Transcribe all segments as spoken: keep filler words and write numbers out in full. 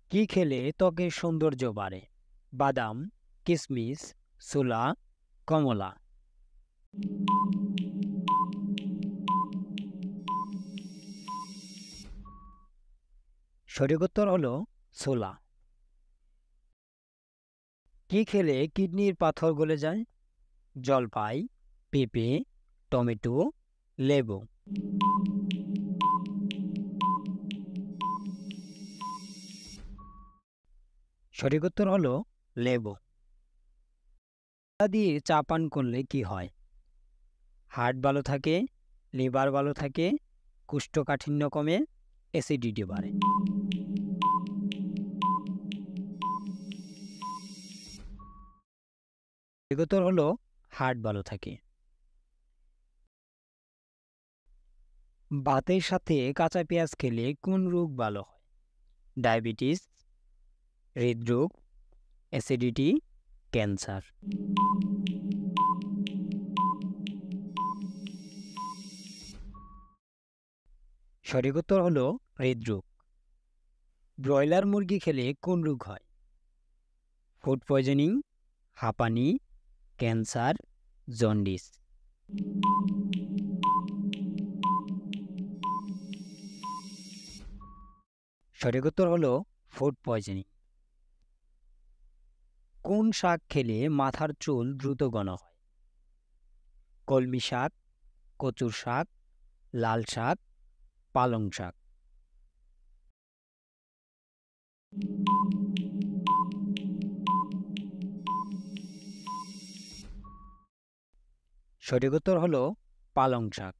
কি খেলে ত্বকের সৌন্দর্য বাড়ে? বাদাম, কিশমিশ, ছোলা, কমলা। সঠিক উত্তর হলো ছোলা। কি খেলে কিডনির পাথর গলে যায়? জলপাই, পেঁপে, টমেটো, লেবু। সঠিক উত্তর হলো লেবু। আদা দিয়ে চা পান করলে কি হয়? হার্ট ভালো থাকে, লিভার ভালো থাকে, কোষ্ঠকাঠিন্য কমে, অ্যাসিডিটি বাড়ে। সঠিক উত্তর হলো হার্ট ভালো থাকে। ভাতের সাথে কাঁচা পেঁয়াজ খেলে কোন রোগ ভালো হয়? ডায়াবেটিস, হৃদরোগ, অ্যাসিডিটি, ক্যান্সার। সঠিক উত্তর হলো হৃদরোগ। ব্রয়লার মুরগি খেলে কোন রোগ হয়? ফুড পয়জনিং, হাঁপানি, ক্যান্সার, জন্ডিস। সঠিক উত্তর হলো ফুড পয়জনিং। কোন শাক খেলে মাথার চুল দ্রুত ঘন হয়? কলমি শাক, কচুর শাক, লাল শাক, পালং শাক। সঠিক উত্তর হলো পালং শাক।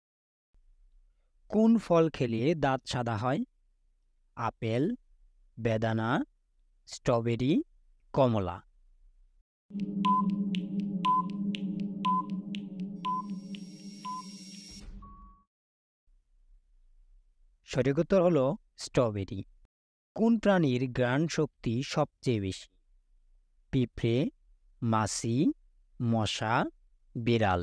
কোন ফল খেলে দাঁত সাদা হয়? আপেল, বেদানা, স্ট্রবেরি, কমলা। সঠিক উত্তর হলো স্ট্রবেরি। কোন প্রাণীর ঘ্রাণ শক্তি সবচেয়ে বেশি? পিঁপড়ে, মাছি, মশা, বিড়াল।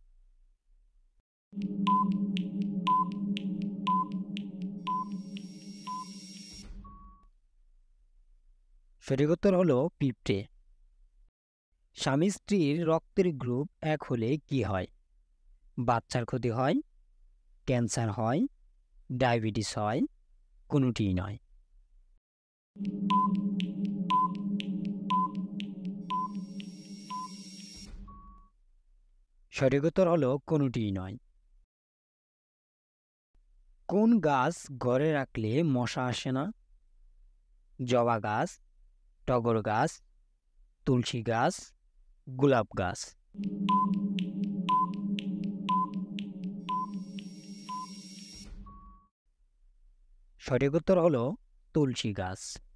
সঠিক উত্তর হলো পিঁপড়ে। স্বামী স্ত্রীর রক্তের গ্রুপ এক হলে কি হয়? বাচ্চার ক্ষতি হয়, ক্যান্সার হয়, ডায়াবেটিস হয়, কোনোটিই নয়। সঠিক উত্তর হলো কোনোটিই নয়। কোন গাছ ঘরে রাখলে মশা আসে না? জবা গাছ, টগর গাছ, তুলসী গাছ, গোলাপ গাছ। সঠিক উত্তর হলো তুলসী গাছ।